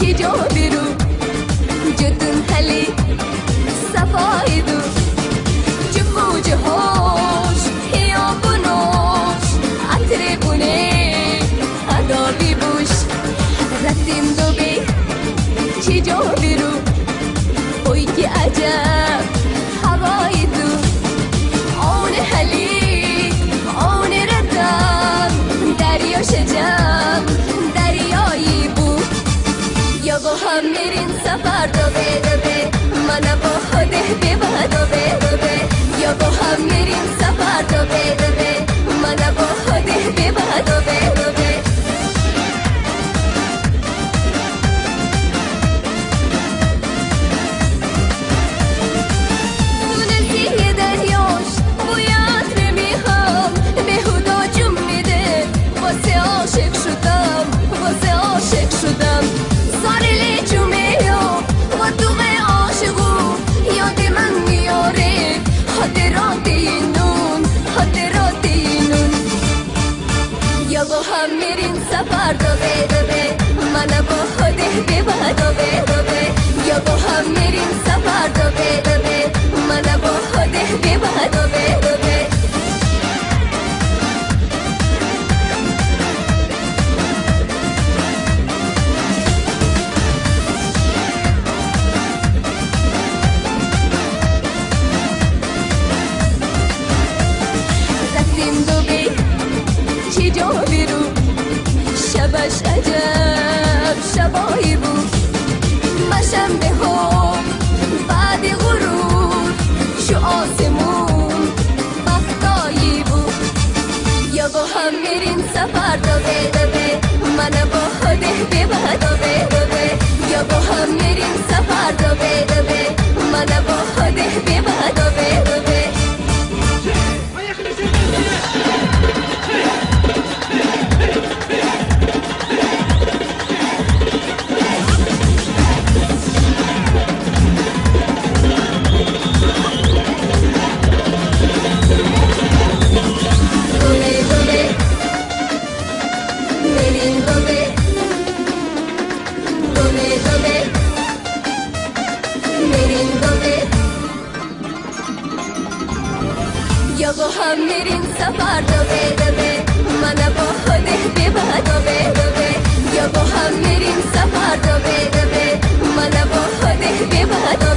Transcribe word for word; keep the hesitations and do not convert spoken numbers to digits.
جو برو جدن هلی صفای دو جبو جهوش هیا بنوش عطر بونه عدابی بوش رفتیم دو بی چی جو برو اوی که عجب هوای دو اون هلی اون ردم دریا شجم دریایی بو یا با هم میرین سفر دوبه دوبه من با خوده ببه دوبه دوبه یا با هم میرین سفر دوبه دوبه من با خوده ببه دوبه دوبه دونسیه دریاش بویت نمیخوام بهودا جون میده واسه عاشق شدم واسه عاشق شدم سارلی جمعه و دوغه عاشقو یاد من میاره خاطرات اینون خاطرات اینون یا با هم میرین سفر دوبه دوبه من با خوده ببه دوبه دوبه یا با هم میرین سفر دوبه دوبه من با خوده ببه دوبه دوبه چی جو برو شبش عجب شبایی بود مشم به هم بعد غرور شو آسمون بختایی بود یا با هم میرین سفر دوبه دوبه من با خوده ببه دوبه دوبه یا با هم میرین سفر دوبه دوبه من با خوده ببه دوبه دوبه یا با هم میرین سفر دوبه دوبه من با خوده ببه دوبه دوبه یا با هم میرین سفر دوبه دوبه من با خوده ببه دوبه